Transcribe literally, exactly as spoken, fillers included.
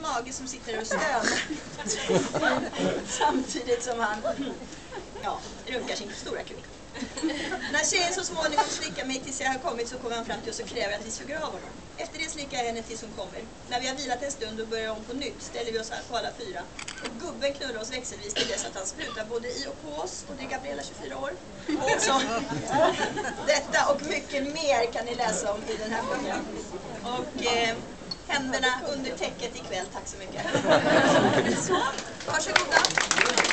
mage som sitter och stönar samtidigt som han ja, runkar sin stora kuk. När tjejen så småningom slickar mig tills jag har kommit så kommer han fram till oss och kräver att vi suger av honom. Efter det slickar jag henne tills hon kommer. När vi har vilat en stund och börjar om på nytt ställer vi oss på alla fyra. Och gubben knullar oss växelvis till dess att han sprutar både i och på oss. Och det är Gabriella, tjugofyra år. Så, detta och mycket mer kan ni läsa om i den här boken. Och eh, händerna under täcket ikväll. Tack så mycket. Så, varsågoda.